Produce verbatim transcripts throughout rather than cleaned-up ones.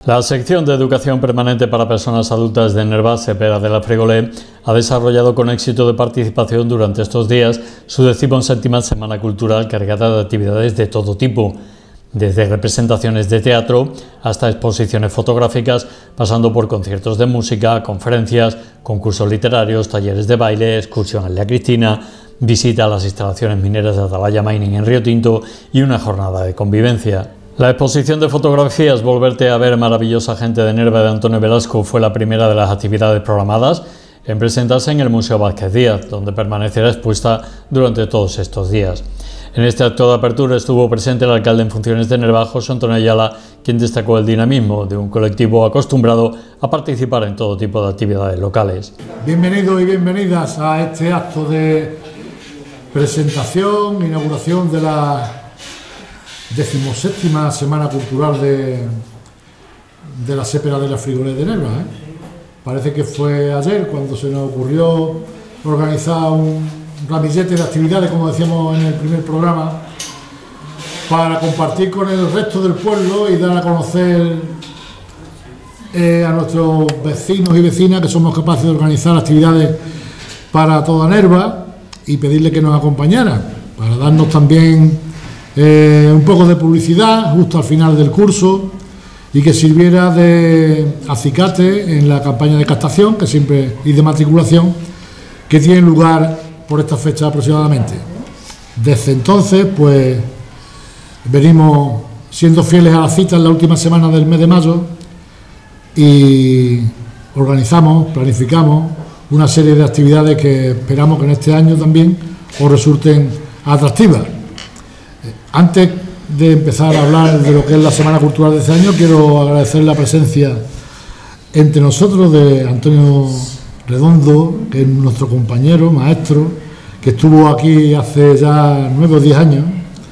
La sección de educación permanente para personas adultas de Nerva, Cepeda de la Fregolé, ha desarrollado con éxito de participación durante estos días su decimoséptima Semana Cultural cargada de actividades de todo tipo, desde representaciones de teatro hasta exposiciones fotográficas, pasando por conciertos de música, conferencias, concursos literarios, talleres de baile, excursión en la Cristina, visita a las instalaciones mineras de Atalaya Mining en Río Tinto y una jornada de convivencia. La exposición de fotografías Volverte a ver maravillosa gente de Nerva de Antonio Velasco fue la primera de las actividades programadas en presentarse en el Museo Vázquez Díaz, donde permanecerá expuesta durante todos estos días. En este acto de apertura estuvo presente el alcalde en funciones de Nerva, José Antonio Ayala, quien destacó el dinamismo de un colectivo acostumbrado a participar en todo tipo de actividades locales. Bienvenidos y bienvenidas a este acto de presentación, inauguración de la decimoséptima Semana Cultural de, de la Cepeda de la Fregolé de Nerva. ¿eh? Parece que fue ayer cuando se nos ocurrió organizar un ramillete de actividades, como decíamos en el primer programa, para compartir con el resto del pueblo y dar a conocer eh, a nuestros vecinos y vecinas que somos capaces de organizar actividades para toda Nerva y pedirle que nos acompañaran, para darnos también Eh, un poco de publicidad justo al final del curso y que sirviera de acicate en la campaña de captación que siempre y de matriculación que tiene lugar por esta fecha aproximadamente. Desde entonces, pues venimos siendo fieles a la cita en la última semana del mes de mayo y organizamos, planificamos una serie de actividades que esperamos que en este año también os resulten atractivas. Antes de empezar a hablar de lo que es la Semana Cultural de este año, quiero agradecer la presencia entre nosotros de Antonio Redondo, que es nuestro compañero, maestro, que estuvo aquí hace ya nueve o diez años,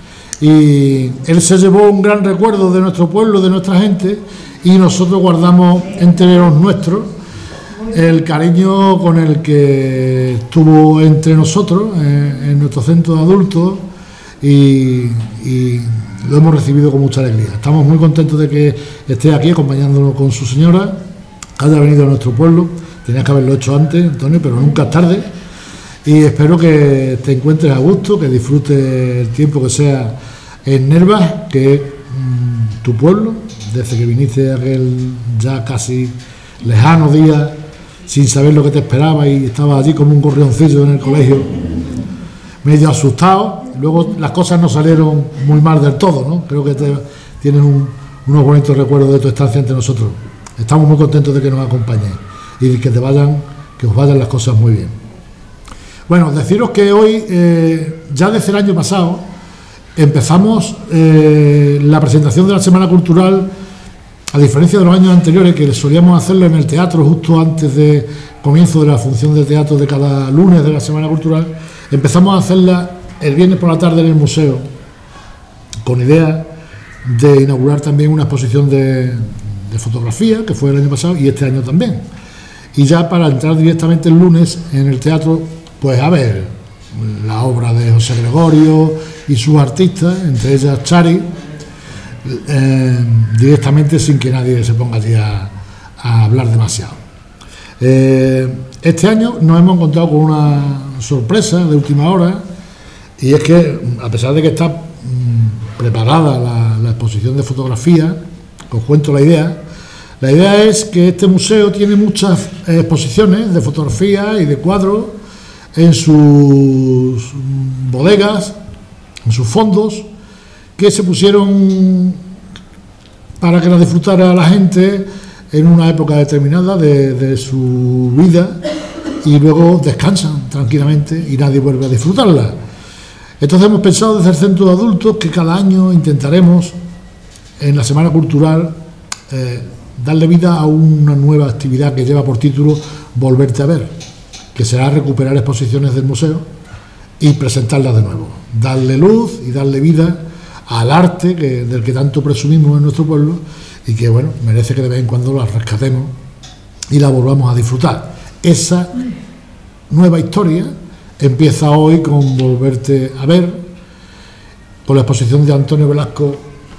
y él se llevó un gran recuerdo de nuestro pueblo, de nuestra gente, y nosotros guardamos entre los nuestros el cariño con el que estuvo entre nosotros, en, en nuestro centro de adultos, Y, y lo hemos recibido con mucha alegría. Estamos muy contentos de que esté aquí acompañándonos con su señora, que haya venido a nuestro pueblo. Tenías que haberlo hecho antes, Antonio, pero nunca es tarde. Y espero que te encuentres a gusto, que disfrutes el tiempo que sea en Nerva, que es mmm, tu pueblo, desde que viniste aquel ya casi lejano día, sin saber lo que te esperaba y estabas allí como un gorrioncillo en el colegio, medio asustado. Luego las cosas no salieron muy mal del todo, ¿no? Creo que te, tienen un, unos bonitos recuerdos de tu estancia entre nosotros. Estamos muy contentos de que nos acompañes y que te vayan, que os vayan las cosas muy bien. Bueno, deciros que hoy, eh, ya desde el año pasado, empezamos eh, la presentación de la Semana Cultural, a diferencia de los años anteriores, que solíamos hacerlo en el teatro justo antes de comienzo de la función de teatro de cada lunes de la Semana Cultural. Empezamos a hacerla el viernes por la tarde en el museo, con idea de inaugurar también una exposición de, de fotografía, que fue el año pasado y este año también. Y ya para entrar directamente el lunes en el teatro, pues a ver la obra de José Gregorio y sus artistas, entre ellas Chari, eh, directamente sin que nadie se ponga allí a, a hablar demasiado. Eh, este año nos hemos encontrado con una sorpresa de última hora, y es que, a pesar de que está mmm, preparada la, la exposición de fotografía, os cuento la idea. La idea es que este museo tiene muchas exposiciones de fotografía y de cuadros en sus bodegas, en sus fondos, que se pusieron para que la disfrutara la gente en una época determinada de, de su vida, y luego descansan tranquilamente y nadie vuelve a disfrutarla. Entonces hemos pensado desde el Centro de Adultos que cada año intentaremos en la Semana Cultural eh, darle vida a una nueva actividad que lleva por título Volverte a ver, que será recuperar exposiciones del museo y presentarlas de nuevo, darle luz y darle vida al arte que, del que tanto presumimos en nuestro pueblo y que, bueno, merece que de vez en cuando la rescatemos y la volvamos a disfrutar. Esa nueva historia empieza hoy con Volverte a ver, con la exposición de Antonio Velasco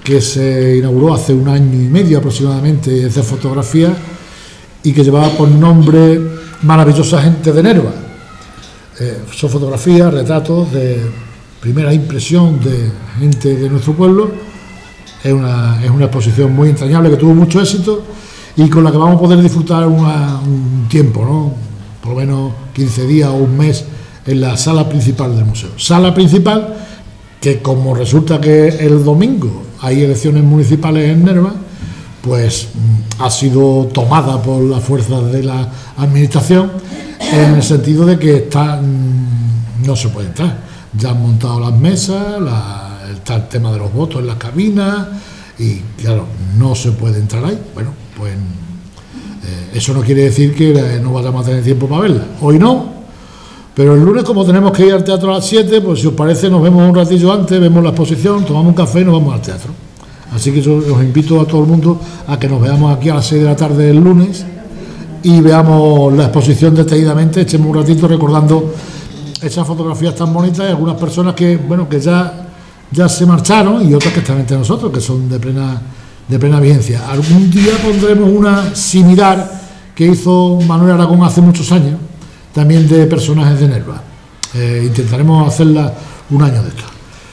que se inauguró hace un año y medio aproximadamente de fotografía y que llevaba por nombre Maravillosa Gente de Nerva. Eh, son fotografías, retratos de primera impresión de gente de nuestro pueblo. Es una, es una exposición muy entrañable que tuvo mucho éxito y con la que vamos a poder disfrutar una, un tiempo, ¿no? Por lo menos quince días o un mes en la sala principal del museo. Sala principal que, como resulta que el domingo hay elecciones municipales en Nerva, pues ha sido tomada por las fuerzas de la administración en el sentido de que está, no se puede entrar. Ya han montado las mesas, la, está el tema de los votos en las cabinas y claro, no se puede entrar ahí. Bueno, pues eh, eso no quiere decir que no vayamos a tener tiempo para verla. Hoy no, pero el lunes, como tenemos que ir al teatro a las siete, pues si os parece nos vemos un ratillo antes, vemos la exposición, tomamos un café y nos vamos al teatro. Así que yo os invito a todo el mundo a que nos veamos aquí a las seis de la tarde el lunes y veamos la exposición detenidamente, echemos un ratito recordando esas fotografías tan bonitas y algunas personas que, bueno, que ya, ya se marcharon y otras que están entre nosotros, que son de plena, de plena vigencia. Algún día pondremos una similar que hizo Manuel Aragón hace muchos años, también de personajes de Nerva. Eh, intentaremos hacerla un año de esto.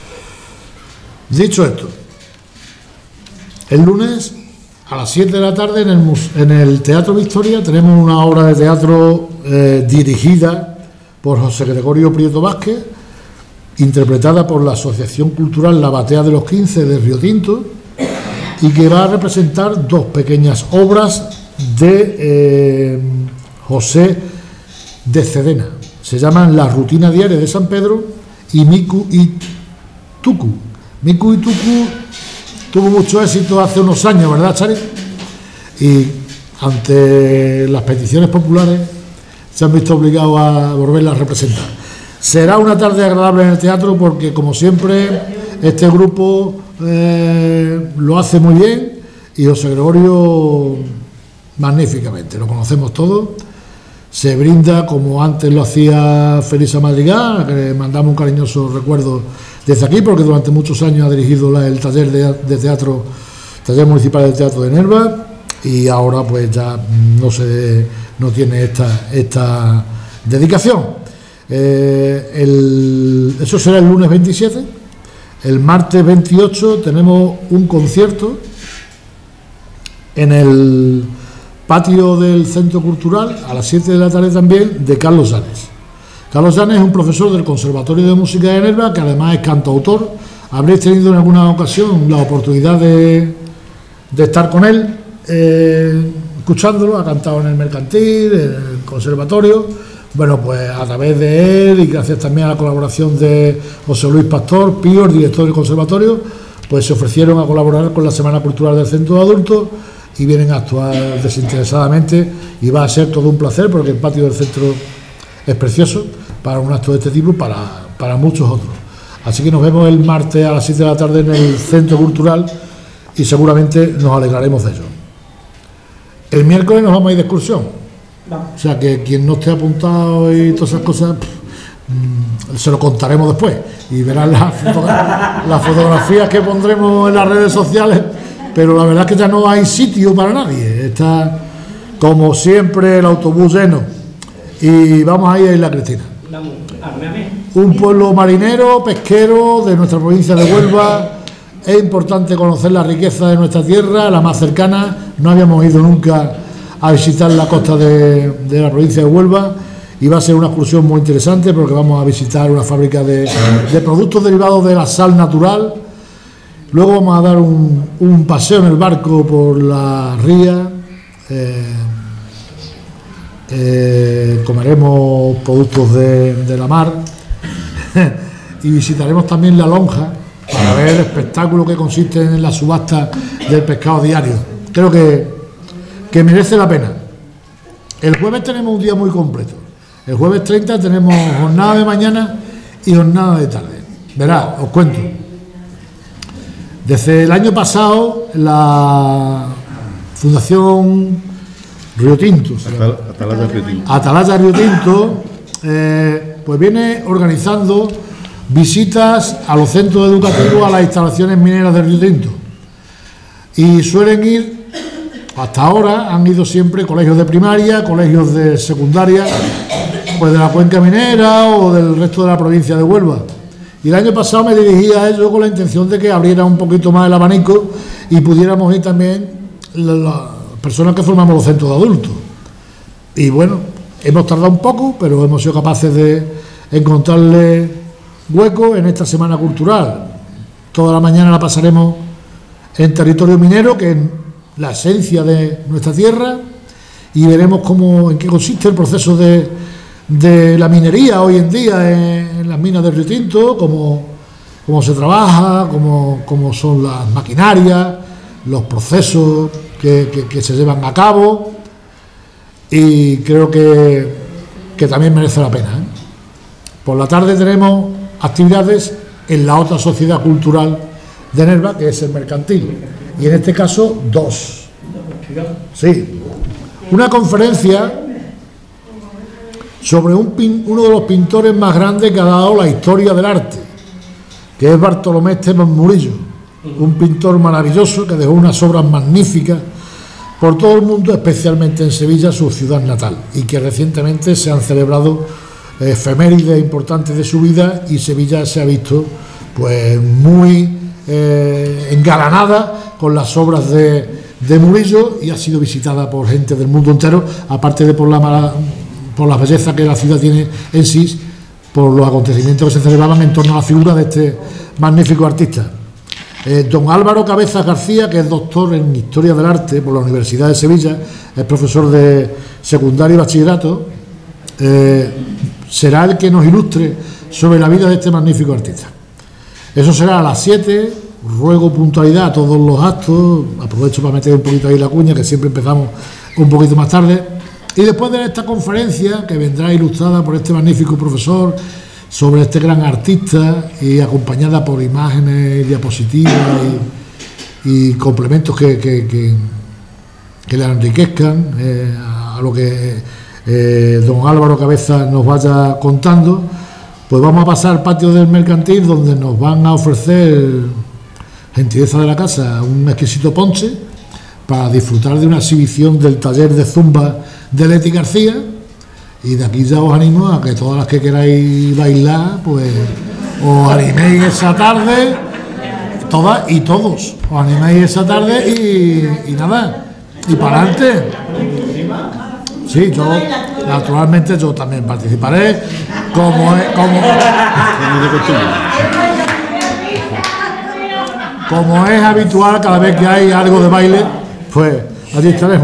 Dicho esto, el lunes a las siete de la tarde en el, en el Teatro Victoria tenemos una obra de teatro eh, dirigida por José Gregorio Prieto Vázquez, interpretada por la Asociación Cultural La Batea de los quince de Río Tinto, y que va a representar dos pequeñas obras de eh, José de Cedena. Se llaman La Rutina Diaria de San Pedro y Miku y Tuku. Miku y Tuku tuvo mucho éxito hace unos años, ¿verdad, Chari? Y ante las peticiones populares se han visto obligados a volverla a representar. Será una tarde agradable en el teatro porque, como siempre, este grupo eh, lo hace muy bien y José Gregorio magníficamente, lo conocemos todos. Se brinda como antes lo hacía Felisa Madrigal, que le mandamos un cariñoso recuerdo desde aquí, porque durante muchos años ha dirigido la, el taller de, de teatro, taller municipal de teatro de Nerva, y ahora pues ya no se no tiene esta, esta dedicación. Eh, el, eso será el lunes veintisiete. El martes veintiocho tenemos un concierto en el patio del Centro Cultural a las siete de la tarde también, de Carlos Llanes. Carlos Llanes es un profesor del Conservatorio de Música de Nerva, que además es cantautor. Habréis tenido en alguna ocasión la oportunidad de, de estar con él, eh, escuchándolo. Ha cantado en el Mercantil, en el Conservatorio. Bueno, pues a través de él y gracias también a la colaboración de José Luis Pastor, Pío, el director del Conservatorio, pues se ofrecieron a colaborar con la Semana Cultural del Centro de Adultos y vienen a actuar desinteresadamente, y va a ser todo un placer porque el patio del centro es precioso para un acto de este tipo, para, para muchos otros. Así que nos vemos el martes a las siete de la tarde en el Centro Cultural y seguramente nos alegraremos de ello. El miércoles nos vamos a ir de excursión, o sea que quien no esté apuntado y todas esas cosas, pff, se lo contaremos después y verán las, fotogra las fotografías que pondremos en las redes sociales. Pero la verdad es que ya no hay sitio para nadie. Está, como siempre, el autobús lleno. Y vamos a ir a Isla Cristina. Un pueblo marinero, pesquero de nuestra provincia de Huelva. Es importante conocer la riqueza de nuestra tierra, la más cercana. No habíamos ido nunca a visitar la costa de, de la provincia de Huelva. Y va a ser una excursión muy interesante porque vamos a visitar una fábrica de, de productos derivados de la sal natural. Luego vamos a dar un, un paseo en el barco por la ría, eh, eh, comeremos productos de, de la mar y visitaremos también la lonja para ver el espectáculo que consiste en la subasta del pescado diario. Creo que, que merece la pena. El jueves tenemos un día muy completo. El jueves treinta tenemos jornada de mañana y jornada de tarde. Verá, os cuento. Desde el año pasado, la Fundación Río Tinto, Atalaya Río Tinto, Atalaya Río Tinto eh, pues viene organizando visitas a los centros educativos, a las instalaciones mineras de Río Tinto. Y suelen ir, hasta ahora, han ido siempre colegios de primaria, colegios de secundaria, pues de la Cuenca Minera o del resto de la provincia de Huelva. Y el año pasado me dirigí a ellos con la intención de que abriera un poquito más el abanico y pudiéramos ir también las personas que formamos los centros de adultos. Y bueno, hemos tardado un poco, pero hemos sido capaces de encontrarle hueco en esta semana cultural. Toda la mañana la pasaremos en territorio minero, que es la esencia de nuestra tierra, y veremos cómo, en qué consiste el proceso de, de la minería hoy en día en, en las minas de Río Tinto, cómo, cómo se trabaja, cómo, cómo son las maquinarias, los procesos que, que, que se llevan a cabo, y creo que, que también merece la pena, ¿eh? Por la tarde tenemos actividades en la otra sociedad cultural de Nerva, que es el mercantil, y en este caso dos. Sí, una conferencia sobre un pin, uno de los pintores más grandes que ha dado la historia del arte, que es Bartolomé Esteban Murillo, un pintor maravilloso que dejó unas obras magníficas por todo el mundo, especialmente en Sevilla, su ciudad natal, y que recientemente se han celebrado efemérides importantes de su vida, y Sevilla se ha visto pues muy eh, engalanada con las obras de, de Murillo, y ha sido visitada por gente del mundo entero, aparte de por la mala, por la belleza que la ciudad tiene en sí, por los acontecimientos que se celebraban en torno a la figura de este magnífico artista. Eh, don Álvaro Cabezas García, que es doctor en Historia del Arte por la Universidad de Sevilla, es profesor de secundaria y bachillerato, eh, será el que nos ilustre sobre la vida de este magnífico artista. Eso será a las siete, ruego puntualidad a todos los actos, aprovecho para meter un poquito ahí la cuña, que siempre empezamos un poquito más tarde, y después de esta conferencia, que vendrá ilustrada por este magnífico profesor, sobre este gran artista, y acompañada por imágenes, diapositivas y, y complementos que, que, que, que le enriquezcan eh, a lo que eh, don Álvaro Cabeza nos vaya contando, pues vamos a pasar al patio del mercantil, donde nos van a ofrecer, gentileza de la casa, un exquisito ponche para disfrutar de una exhibición del taller de zumba de Leti García. Y de aquí ya os animo a que todas las que queráis bailar, pues os animéis esa tarde, todas y todos, os animéis esa tarde y, y nada, y para adelante. Sí, yo, naturalmente, yo también participaré, como es, como, como es habitual, cada vez que hay algo de baile, pues allí estaremos.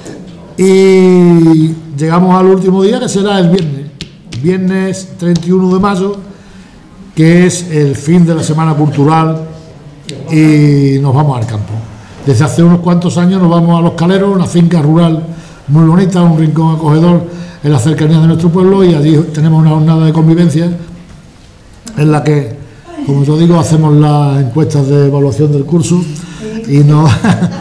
Y llegamos al último día, que será el viernes, viernes treinta y uno de mayo, que es el fin de la semana cultural, y nos vamos al campo. Desde hace unos cuantos años nos vamos a Los Caleros, una finca rural muy bonita, un rincón acogedor en las cercanías de nuestro pueblo, y allí tenemos una jornada de convivencia en la que, como yo digo, hacemos las encuestas de evaluación del curso y nos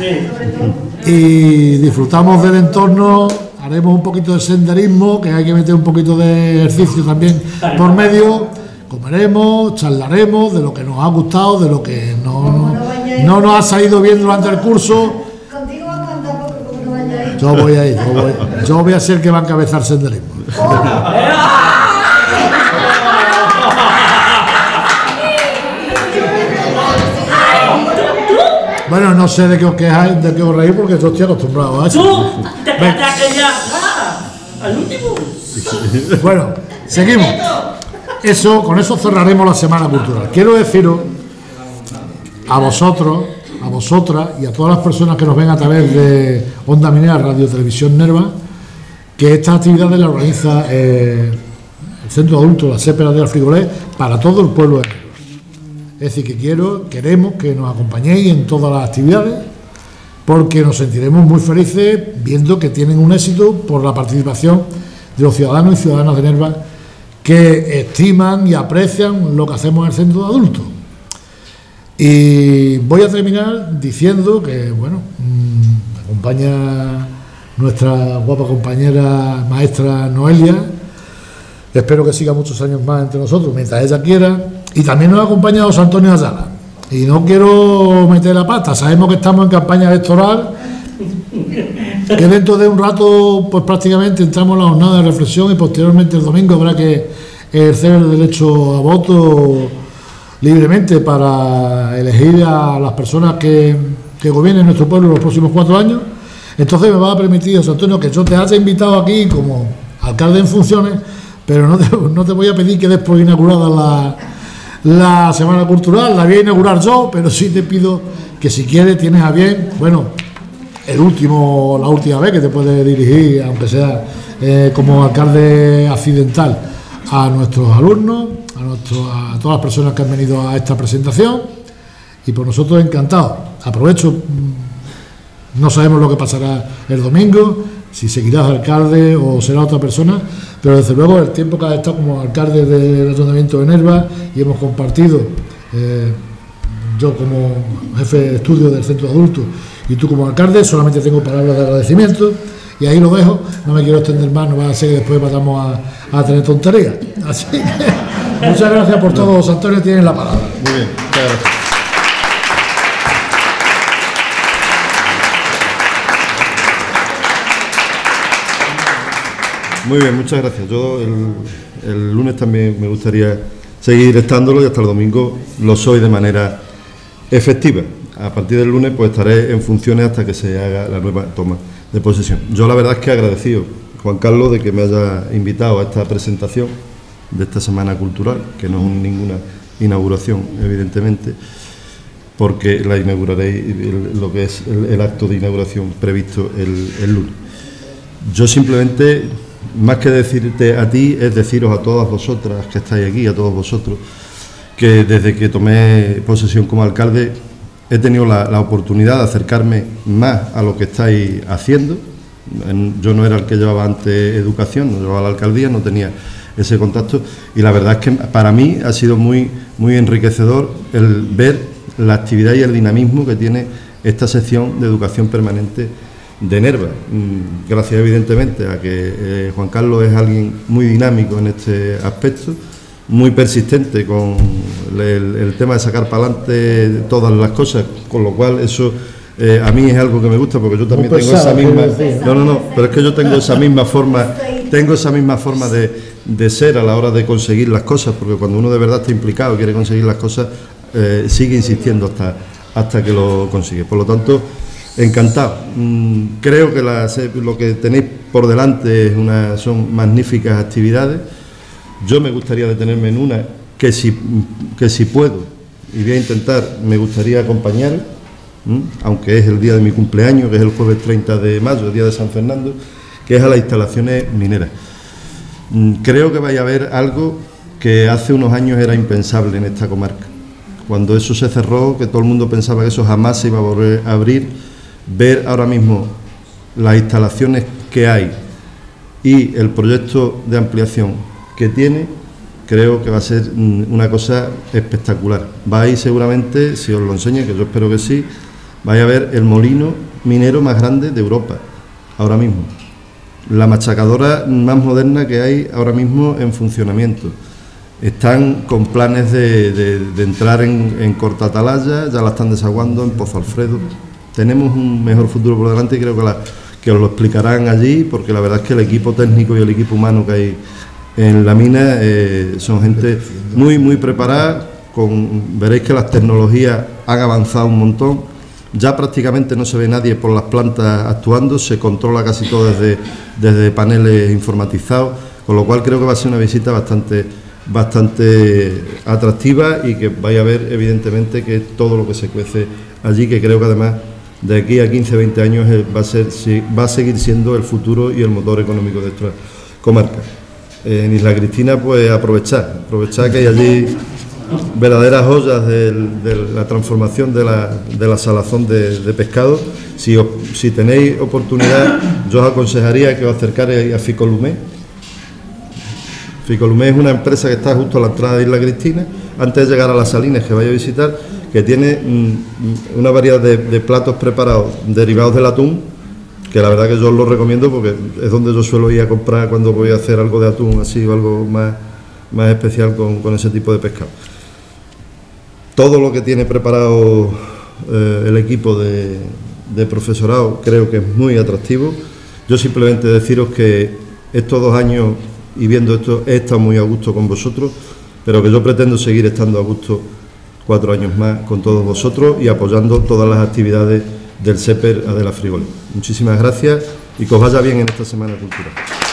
y disfrutamos del entorno. Haremos un poquito de senderismo, que hay que meter un poquito de ejercicio también por medio. Comeremos, charlaremos de lo que nos ha gustado, de lo que no, no nos ha salido bien durante el curso. Yo voy a ir, yo voy, yo voy a ser el que va a encabezar senderismo. Bueno, no sé de qué os quejáis, de qué os reís, porque yo estoy acostumbrado a eso. ¿Tú? ¿Te quedaste ya al último? Bueno, seguimos. Eso, con eso cerraremos la semana cultural. Quiero deciros a vosotros, a vosotras y a todas las personas que nos ven a través de Onda Minera, Radio Televisión Nerva, que estas actividades las organiza eh, el Centro de Adultos, la Sépera de Alfrigolé, para todo el pueblo de Nerva. Es decir, que quiero, queremos que nos acompañéis en todas las actividades, porque nos sentiremos muy felices viendo que tienen un éxito por la participación de los ciudadanos y ciudadanas de Nerva, que estiman y aprecian lo que hacemos en el Centro de Adultos. Y voy a terminar diciendo que, bueno, me acompaña nuestra guapa compañera maestra Noelia. Espero que siga muchos años más entre nosotros, mientras ella quiera. Y también nos acompaña José Antonio Ayala, y no quiero meter la pata, sabemos que estamos en campaña electoral, que dentro de un rato pues prácticamente entramos en la jornada de reflexión y posteriormente el domingo habrá que ejercer el derecho a voto libremente para elegir a las personas que, que gobiernen nuestro pueblo los próximos cuatro años. Entonces me va a permitir, José Antonio, que yo te haya invitado aquí como alcalde en funciones, pero no te, no te voy a pedir que des por inaugurada la, la Semana Cultural, la voy a inaugurar yo, pero sí te pido que si quieres tienes a bien, bueno, el último, la última vez que te puedes dirigir, aunque sea eh, como alcalde accidental, a nuestros alumnos, a, nuestro, a todas las personas que han venido a esta presentación, y por nosotros encantados. Aprovecho, no sabemos lo que pasará el domingo, si seguirás alcalde o será otra persona, pero desde luego el tiempo que has estado como alcalde del Ayuntamiento de Nerva y hemos compartido, eh, yo como jefe de estudio del centro de adultos y tú como alcalde, solamente tengo palabras de agradecimiento y ahí lo dejo, no me quiero extender más, no va a ser que después vayamos a, a tener tonterías. Así que muchas gracias por todo, José Antonio, tienes la palabra. Muy bien, muchas gracias. Muy bien, muchas gracias. Yo el, el lunes también me gustaría seguir estándolo y hasta el domingo lo soy de manera efectiva. A partir del lunes pues estaré en funciones hasta que se haga la nueva toma de posesión. Yo la verdad es que agradecido, Juan Carlos, de que me haya invitado a esta presentación de esta Semana Cultural, que no es ninguna inauguración, evidentemente, porque la inauguraré, el, lo que es el, el acto de inauguración previsto el, el lunes. Yo simplemente, más que decirte a ti, es deciros a todas vosotras que estáis aquí, a todos vosotros, que desde que tomé posesión como alcalde he tenido la, la oportunidad de acercarme más a lo que estáis haciendo. Yo no era el que llevaba antes educación, no llevaba la alcaldía, no tenía ese contacto y la verdad es que para mí ha sido muy, muy enriquecedor el ver la actividad y el dinamismo que tiene esta sección de educación permanente de Nerva, gracias evidentemente a que eh, Juan Carlos es alguien muy dinámico en este aspecto, muy persistente con el, el tema de sacar para adelante todas las cosas, con lo cual eso eh, a mí es algo que me gusta porque yo también tengo esa misma, no, no, no, pero es que yo tengo esa misma forma, tengo esa misma forma de, de ser a la hora de conseguir las cosas, porque cuando uno de verdad está implicado y quiere conseguir las cosas, eh, sigue insistiendo hasta, hasta que lo consigue. Por lo tanto, encantado. Creo que la, lo que tenéis por delante es una, son magníficas actividades. Yo me gustaría detenerme en una que si, que si puedo, y voy a intentar, me gustaría acompañar, ¿m? aunque es el día de mi cumpleaños, que es el jueves treinta de mayo, el día de San Fernando, que es a las instalaciones mineras. Creo que vaya a haber algo que hace unos años era impensable en esta comarca. Cuando eso se cerró, que todo el mundo pensaba que eso jamás se iba a volver a abrir, ver ahora mismo las instalaciones que hay y el proyecto de ampliación que tiene, creo que va a ser una cosa espectacular. Vais seguramente, si os lo enseño, que yo espero que sí, vais a ver el molino minero más grande de Europa, ahora mismo. La machacadora más moderna que hay ahora mismo en funcionamiento. Están con planes de, de, de entrar en, en Corta Atalaya, ya la están desaguando en Pozo Alfredo. Tenemos un mejor futuro por delante y creo que, la, que os lo explicarán allí, porque la verdad es que el equipo técnico y el equipo humano que hay en la mina eh, son gente muy, muy preparada. Con, veréis que las tecnologías han avanzado un montón. Ya prácticamente no se ve nadie por las plantas actuando, se controla casi todo desde, desde paneles informatizados, con lo cual creo que va a ser una visita bastante, bastante atractiva y que vaya a ver evidentemente que todo lo que se cuece allí, que creo que además de aquí a quince, veinte años va a, ser, va a seguir siendo el futuro y el motor económico de nuestra comarca. Eh, en Isla Cristina, pues aprovechar, aprovechar que hay allí verdaderas joyas de, de la transformación de la, de la salazón de, de pescado. Si, os, si tenéis oportunidad, yo os aconsejaría que os acercarais a Ficolumé. Ficolumé es una empresa que está justo a la entrada de Isla Cristina, antes de llegar a las Salinas, que vaya a visitar, que tiene mm, una variedad de, de platos preparados derivados del atún, que la verdad que yo os lo recomiendo porque es donde yo suelo ir a comprar cuando voy a hacer algo de atún así o algo más, más especial con, con ese tipo de pescado. todo lo que tiene preparado eh, el equipo de, de profesorado creo que es muy atractivo. Yo simplemente deciros que estos dos años y viendo esto he estado muy a gusto con vosotros, pero que yo pretendo seguir estando a gusto cuatro años más con todos vosotros y apoyando todas las actividades del SEPER Adela Frigolet. Muchísimas gracias y que os vaya bien en esta Semana Cultural.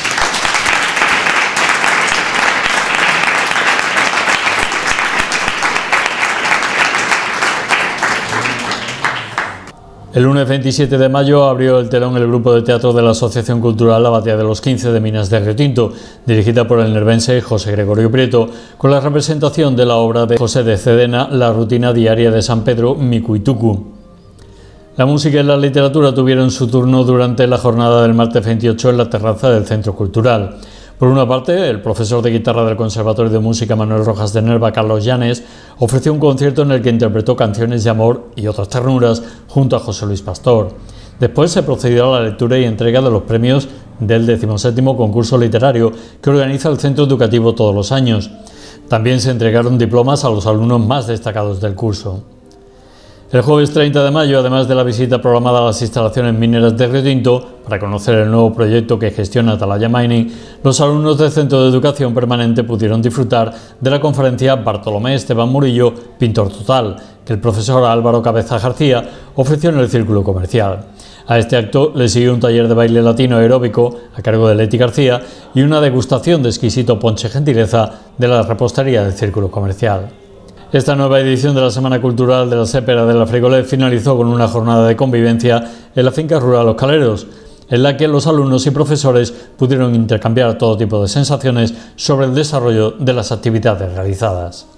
El lunes veintisiete de mayo abrió el telón el grupo de teatro de la Asociación Cultural La Batalla de los quince de Minas de Río Tinto, dirigida por el nervense José Gregorio Prieto, con la representación de la obra de José de Cedena, La rutina diaria de San Pedro, Micuitucu. La música y la literatura tuvieron su turno durante la jornada del martes veintiocho en la terraza del Centro Cultural. Por una parte, el profesor de guitarra del Conservatorio de Música Manuel Rojas de Nerva, Carlos Llanes, ofreció un concierto en el que interpretó canciones de amor y otras ternuras junto a José Luis Pastor. Después se procedió a la lectura y entrega de los premios del decimoséptimo concurso literario que organiza el centro educativo todos los años. También se entregaron diplomas a los alumnos más destacados del curso. El jueves treinta de mayo, además de la visita programada a las instalaciones mineras de Río Tinto para conocer el nuevo proyecto que gestiona Atalaya Mining, los alumnos del Centro de Educación Permanente pudieron disfrutar de la conferencia Bartolomé Esteban Murillo, Pintor Total, que el profesor Álvaro Cabeza García ofreció en el Círculo Comercial. A este acto le siguió un taller de baile latino aeróbico a cargo de Leti García y una degustación de exquisito ponche gentileza de la repostería del Círculo Comercial. Esta nueva edición de la Semana Cultural de la SEPER Adela Frigolet finalizó con una jornada de convivencia en la finca rural Los Caleros, en la que los alumnos y profesores pudieron intercambiar todo tipo de sensaciones sobre el desarrollo de las actividades realizadas.